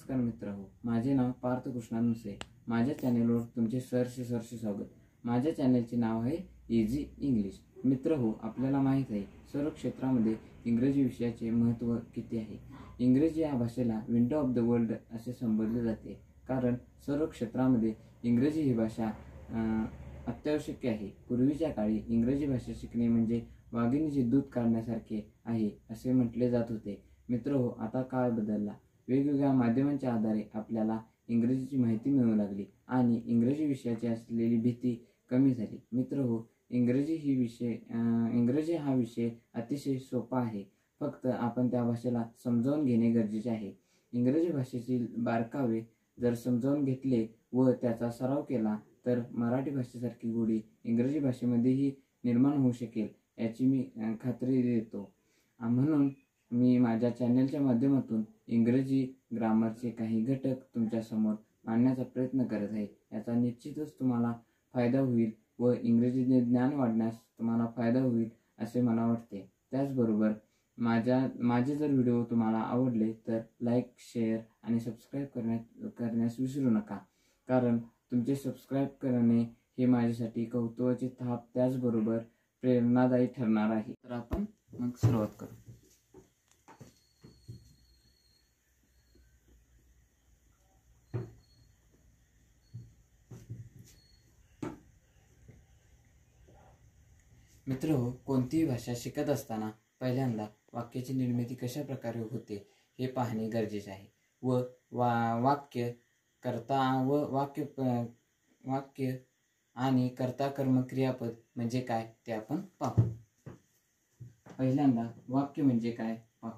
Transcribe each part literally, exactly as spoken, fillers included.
नमस्कार मित्रहो, माझे नाव पार्थ कृष्णा नुसे। माझ्या चॅनलवर तुमचे सहर्ष सहर्ष स्वागत। माझ्या चॅनलचे नाव आहे इझी इंग्लिश। मित्रहो, आपल्याला माहित आहे सर्व क्षेत्रामध्ये इंग्रजी विषयाचे महत्त्व किती आहे। इंग्रजी या भाषेला विंडो ऑफ द वर्ल्ड असे संबोधले जाते, कारण सर्व क्षेत्रामध्ये इंग्रजी ही भाषा अत्यावश्यक आहे। पूर्वीच्या काळी इंग्रजी भाषा शिकणे म्हणजे वाघिणीचे दूध काढण्यासारखे आहे असे म्हटले जात होते। मित्रहो, आता काळ बदलला। वेगवेगळ्या माध्यमांच्या आधारे आपल्याला इंग्रजीची माहिती मिळू लागली आणि इंग्रजी विषयाची असलेली भीती कमी झाली। मित्रहो, इंग्रजी ही विषय इंग्रजी हा विषय अतिशय सोपा आहे, फक्त आपण त्या भाषेला समजावून घेणे गरजेचे आहे। इंग्रजी भाषेतील बारकावे जर समजावून घेतले व त्याचा सराव केला तर मराठी भाषेसारखी गोडी इंग्रजी भाषेमध्येही निर्माण होऊ शकेल याची मी खात्री देतो। म्हणून मी माझ्या चॅनलच्या माध्यमातून इंग्रजी ग्रामरचे काही घटक तुमच्या समोर मांडण्याचा प्रयत्न करत आहे। याचा निश्चितच तुम्हाला फायदा होईल व इंग्रजीचे ज्ञान वाढण्यास तुम्हाला फायदा होईल असे मला वाटते। त्याचबरोबर माझ्या माझे जर व्हिडिओ तुम्हाला आवडले तर लाईक, शेअर आणि सबस्क्राईब करण्यात करण्यास विसरू नका, कारण तुमचे सबस्क्राईब करणे हे माझ्यासाठी कौतुकाची थाप त्याचबरोबर प्रेरणादायी ठरणार आहे। तर आपण मग सुरुवात करू। मित्रहो, कोणतीही भाषा शिकत असताना पहिल्यांदा वाक्याची निर्मिती कशा प्रकारे होते हे पाहणे गरजेचे आहे व वा वाक्य कर्ता व वाक्य वाक्य आणि कर्ता कर्म क्रियापद म्हणजे काय ते आपण पाहू। पहिल्यांदा वाक्य म्हणजे काय पाहू।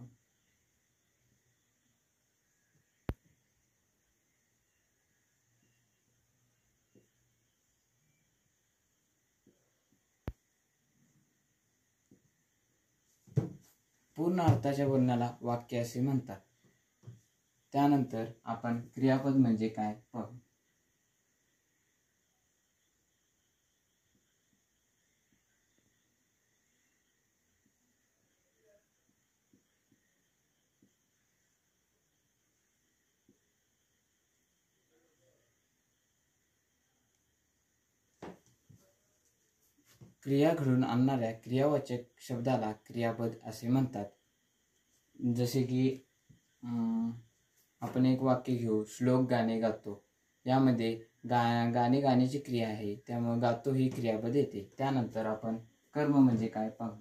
पूर्ण अर्थाच्या बोलण्याला वाक्य असे म्हणतात। त्यानंतर आपण क्रियापद म्हणजे काय पाहू। क्रिया घडून आणणाऱ्या क्रियावाचक शब्दाला क्रियापद असे म्हणतात। जसे की आपण एक वाक्य घेऊ, श्लोक गाणे गातो। यामध्ये गा गाणे गाण्याची क्रिया आहे, त्यामुळे गातो ही क्रियापद येते। त्यानंतर आपण कर्म म्हणजे काय पाहू।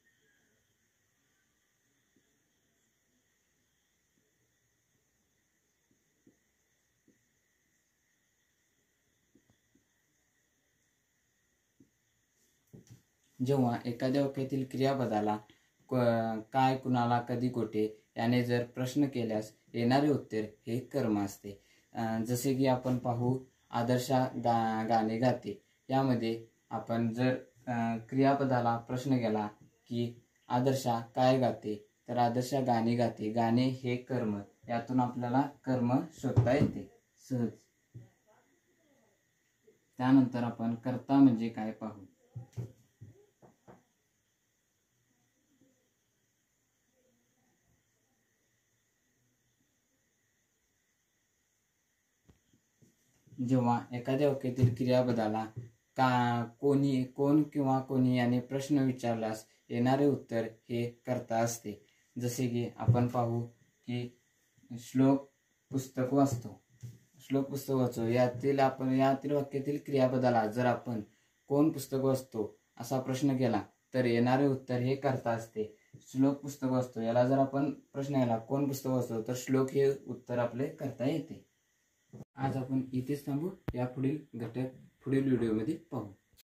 जेव्हा एखाद्या वाक्यातील क्रियापदाला काय, कुणाला, कधी, कोठे याने जर प्रश्न केल्यास येणारे उत्तर हे कर्म असते। जसे की आपण पाहू, आदर्शा गा गाणे गाते। यामध्ये आपण जर क्रियापदाला प्रश्न केला की आदर्शा काय गाते, तर आदर्शा गाणे गाते। गाणे हे कर्म, यातून आपल्याला कर्म शोधता येते सहज। त्यानंतर आपण कर्ता म्हणजे काय पाहू। जेव्हा एखाद्या वाक्यातील क्रियापदाला का, कोणी, कोण किंवा कोणी याने प्रश्न विचारल्यास येणारे उत्तर हे कर्ता असते। जसे की आपण पाहू की श्लोक पुस्तक वाचतो, श्लोक पुस्तक वाचतो यातील आपण यातील वाक्यातील क्रियापदाला जर आपण कोण पुस्तक वाचतो असा प्रश्न केला तर येणारे उत्तर हे कर्ता असते। श्लोक पुस्तक वाचतो याला जर आपण प्रश्न केला कोण पुस्तक वाचतो, तर श्लोक हे उत्तर आपले कर्ता येते। आज आपण इथेच थांबू, या पुढील घटक पुढील व्हिडिओमध्ये पाहू।